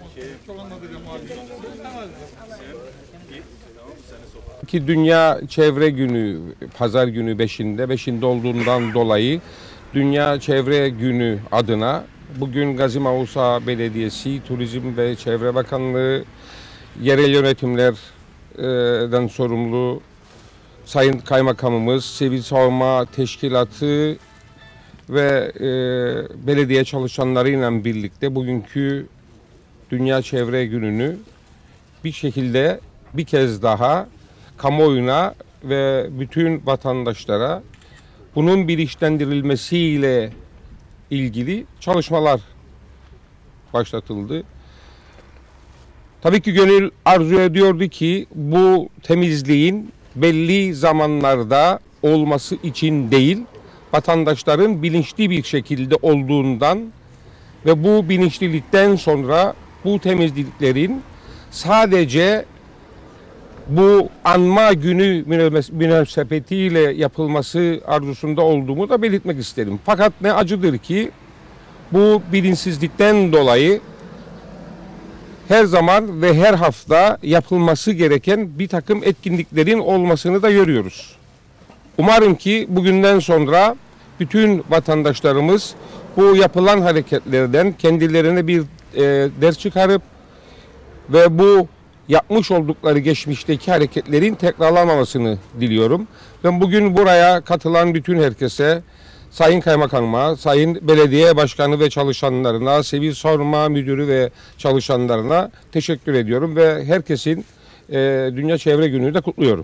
Ki Dünya Çevre Günü, Pazar günü 5'inde olduğundan dolayı Dünya Çevre Günü adına bugün Gazi Mausa Belediyesi, Turizm ve Çevre Bakanlığı, yerel yönetimlerden sorumlu Sayın Kaymakamımız, Sivil Savunma Teşkilatı ve belediye çalışanlarıyla birlikte bugünkü Dünya Çevre Günü'nü bir şekilde bir kez daha kamuoyuna ve bütün vatandaşlara bunun bilinçlendirilmesiyle ilgili çalışmalar başlatıldı. Tabii ki gönül arzu ediyordu ki bu temizliğin belli zamanlarda olması için değil, vatandaşların bilinçli bir şekilde olduğundan ve bu bilinçlilikten sonra bu temizliklerin sadece bu anma günü münasebetiyle yapılması arzusunda olduğumu da belirtmek isterim. Fakat ne acıdır ki bu bilinçsizlikten dolayı her zaman ve her hafta yapılması gereken bir takım etkinliklerin olmasını da görüyoruz. Umarım ki bugünden sonra bütün vatandaşlarımız bu yapılan hareketlerden kendilerine bir ders çıkarıp ve bu yapmış oldukları geçmişteki hareketlerin tekrarlanmamasını diliyorum. Ben bugün buraya katılan bütün herkese, Sayın Kaymakamıma, Sayın Belediye Başkanı ve çalışanlarına, Sivil Savunma Müdürü ve çalışanlarına teşekkür ediyorum ve herkesin Dünya Çevre Günü'nü de kutluyorum.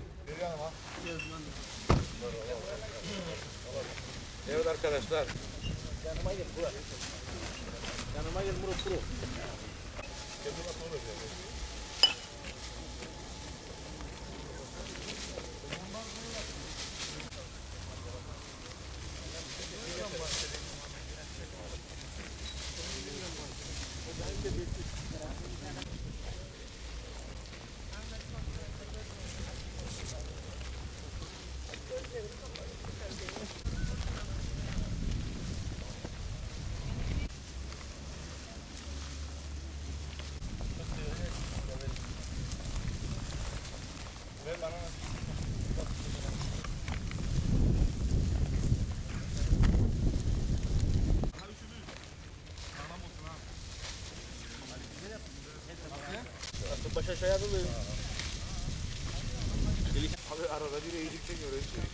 Evet arkadaşlar. Yanıma gel Murat. Yanıma gel Murat. Baş aşağıya alalım. Abi arada bir eğilik çekiyor.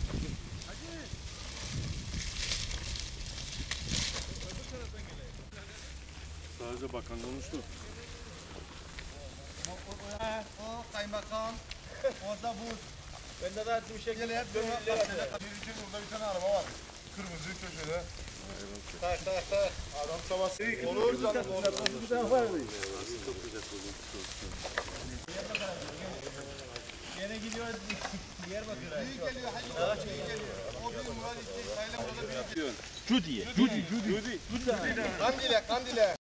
Sadece bakan konuştu. O kaymakam, orada bu. Bende de bir şey geliyor. Burada bir tane araba var. Kırmızı köşede. Tak. Adam sabah olur canım. Bir tane var mı? Yine gidiyor. Diyarbakır'a. İyi geliyor. Hadi iyi geliyor. O bir Murat İsmail'e burada bir. Cudi. Kandile.